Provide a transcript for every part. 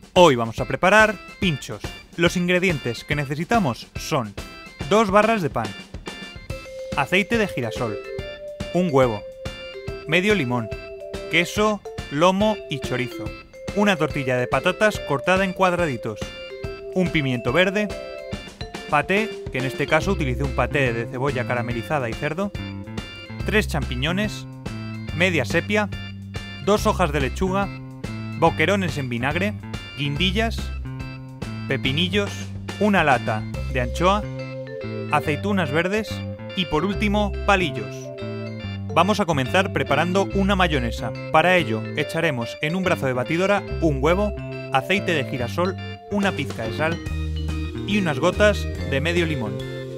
Hoy vamos a preparar pinchos. Los ingredientes que necesitamos son 2 barras de pan, aceite de girasol, un huevo, medio limón, queso, lomo y chorizo, una tortilla de patatas cortada en cuadraditos, un pimiento verde, paté, que en este caso utilicé un paté de cebolla caramelizada y cerdo, 3 champiñones, media sepia, 2 hojas de lechuga, boquerones en vinagre, guindillas, pepinillos, una lata de anchoa, aceitunas verdes y por último palillos. Vamos a comenzar preparando una mayonesa. Para ello echaremos en un brazo de batidora un huevo, aceite de girasol, una pizca de sal y unas gotas de medio limón.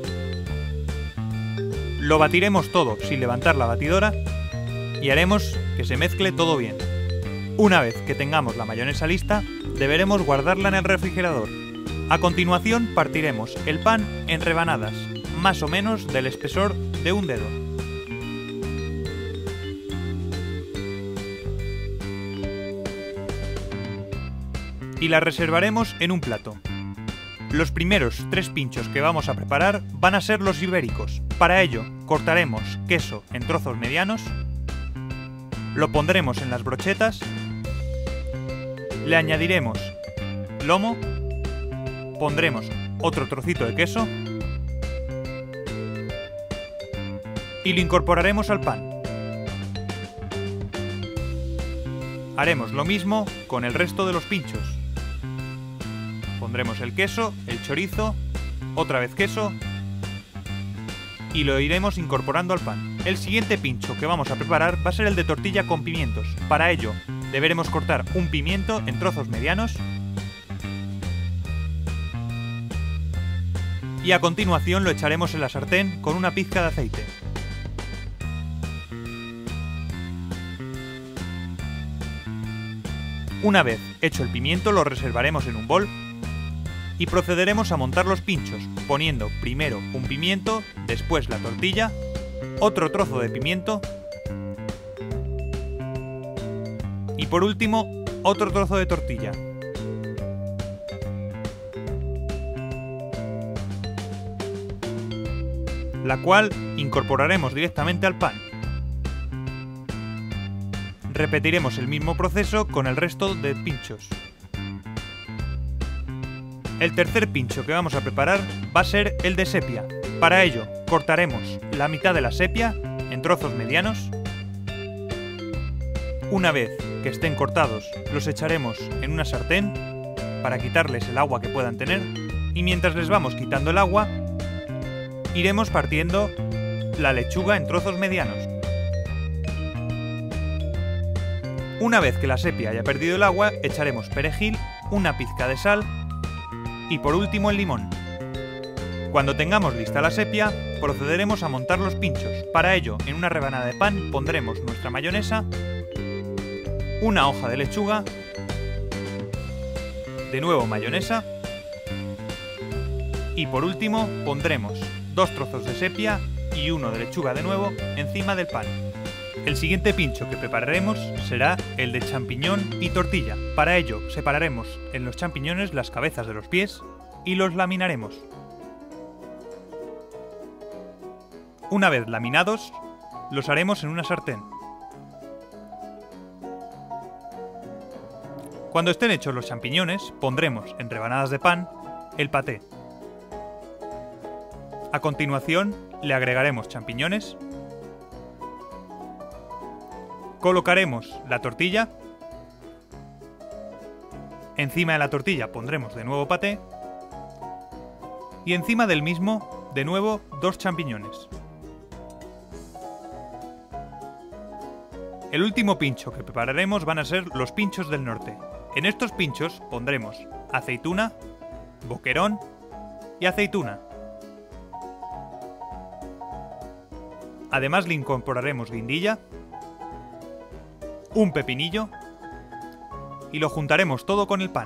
Lo batiremos todo sin levantar la batidora y haremos que se mezcle todo bien. Una vez que tengamos la mayonesa lista, deberemos guardarla en el refrigerador. A continuación partiremos el pan en rebanadas, más o menos del espesor de un dedo. Y la reservaremos en un plato. Los primeros 3 pinchos que vamos a preparar van a ser los ibéricos. Para ello, cortaremos queso en trozos medianos, lo pondremos en las brochetas, le añadiremos lomo, pondremos otro trocito de queso y lo incorporaremos al pan. Haremos lo mismo con el resto de los pinchos. Pondremos el queso, el chorizo, otra vez queso y lo iremos incorporando al pan. El siguiente pincho que vamos a preparar va a ser el de tortilla con pimientos. Para ello deberemos cortar un pimiento en trozos medianos y a continuación lo echaremos en la sartén con una pizca de aceite. Una vez hecho el pimiento lo reservaremos en un bol y procederemos a montar los pinchos, poniendo primero un pimiento, después la tortilla, otro trozo de pimiento y por último otro trozo de tortilla. La cual incorporaremos directamente al pan. Repetiremos el mismo proceso con el resto de pinchos. El tercer pincho que vamos a preparar va a ser el de sepia. Para ello, cortaremos la mitad de la sepia en trozos medianos. Una vez que estén cortados, los echaremos en una sartén para quitarles el agua que puedan tener y mientras les vamos quitando el agua, iremos partiendo la lechuga en trozos medianos. Una vez que la sepia haya perdido el agua, echaremos perejil, una pizca de sal y por último el limón. Cuando tengamos lista la sepia, procederemos a montar los pinchos. Para ello, en una rebanada de pan pondremos nuestra mayonesa, una hoja de lechuga, de nuevo mayonesa y por último pondremos 2 trozos de sepia y uno de lechuga de nuevo encima del pan. El siguiente pincho que prepararemos será el de champiñón y tortilla. Para ello, separaremos en los champiñones las cabezas de los pies y los laminaremos. Una vez laminados, los haremos en una sartén. Cuando estén hechos los champiñones, pondremos en rebanadas de pan el paté. A continuación, le agregaremos champiñones. Colocaremos la tortilla, encima de la tortilla pondremos de nuevo paté y encima del mismo de nuevo 2 champiñones. El último pincho que prepararemos van a ser los pinchos del norte. En estos pinchos pondremos aceituna, boquerón y aceituna. Además le incorporaremos guindilla, un pepinillo y lo juntaremos todo con el pan.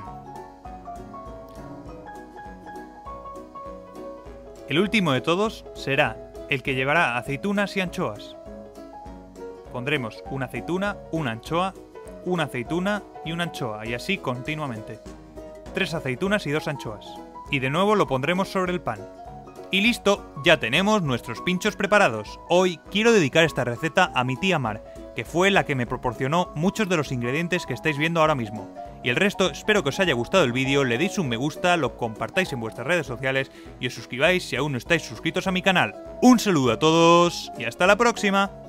El último de todos será el que llevará aceitunas y anchoas. Pondremos una aceituna, una anchoa, una aceituna y una anchoa y así continuamente. 3 aceitunas y 2 anchoas. Y de nuevo lo pondremos sobre el pan. Y listo, ya tenemos nuestros pinchos preparados. Hoy quiero dedicar esta receta a mi tía Mar, que fue la que me proporcionó muchos de los ingredientes que estáis viendo ahora mismo. Y el resto, espero que os haya gustado el vídeo, le deis un me gusta, lo compartáis en vuestras redes sociales y os suscribáis si aún no estáis suscritos a mi canal. Un saludo a todos y hasta la próxima.